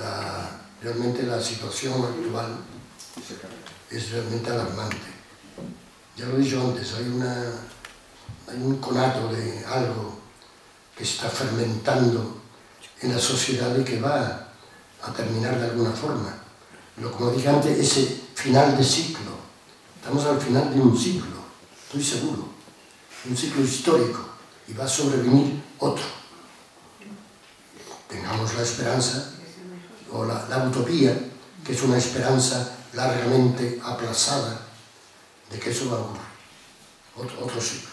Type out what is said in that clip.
realmente la situación actual es realmente alarmante. Ya lo he dicho antes, hay un conato de algo que está fermentando en la sociedad y que va a terminar de alguna forma. Pero como dije antes, ese final de ciclo, estamos al final de un ciclo, estoy seguro, un ciclo histórico, y va a sobrevenir otro. Tengamos la esperanza, o la utopía, que es una esperanza largamente aplazada, de que eso va a ocurrir, otro ciclo.